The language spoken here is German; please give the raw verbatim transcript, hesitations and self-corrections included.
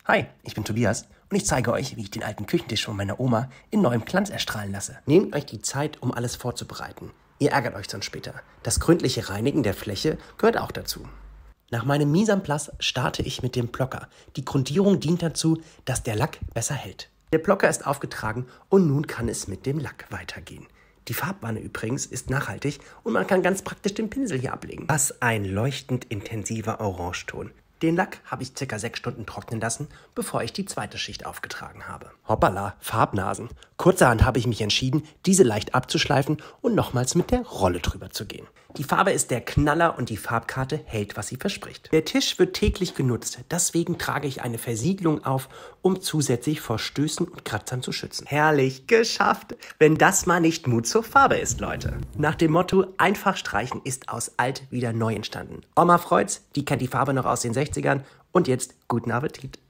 Hi, ich bin Tobias und ich zeige euch, wie ich den alten Küchentisch von meiner Oma in neuem Glanz erstrahlen lasse. Nehmt euch die Zeit, um alles vorzubereiten. Ihr ärgert euch sonst später. Das gründliche Reinigen der Fläche gehört auch dazu. Nach meinem Mise en place starte ich mit dem Plocker. Die Grundierung dient dazu, dass der Lack besser hält. Der Plocker ist aufgetragen und nun kann es mit dem Lack weitergehen. Die Farbwanne übrigens ist nachhaltig und man kann ganz praktisch den Pinsel hier ablegen. Was ein leuchtend intensiver Orangeton. Den Lack habe ich ca. sechs Stunden trocknen lassen, bevor ich die zweite Schicht aufgetragen habe. Hoppala, Farbnasen. Kurzerhand habe ich mich entschieden, diese leicht abzuschleifen und nochmals mit der Rolle drüber zu gehen. Die Farbe ist der Knaller und die Farbkarte hält, was sie verspricht. Der Tisch wird täglich genutzt, deswegen trage ich eine Versiegelung auf, um zusätzlich vor Stößen und Kratzern zu schützen. Herrlich, geschafft! Wenn das mal nicht Mut zur Farbe ist, Leute. Nach dem Motto, einfach streichen ist aus alt wieder neu entstanden. Oma freut's, die kennt die Farbe noch aus den sechzigern und jetzt guten Appetit.